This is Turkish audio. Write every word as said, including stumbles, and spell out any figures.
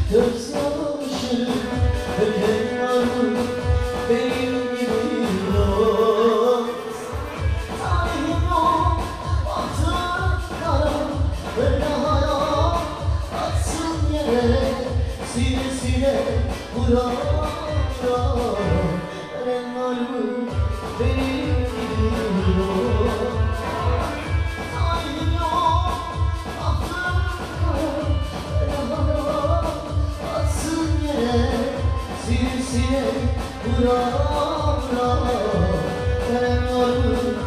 gözyaşı döken var mı benim gibi yok. Talihim yok, bahtım kara, böyle hayal atsın yere, sile sile vura vura. Veren var mı benim gibi yok. Talihim yok, bahtım kara, böyle hayal atsın yere, sile sile vura vura. Veren var mı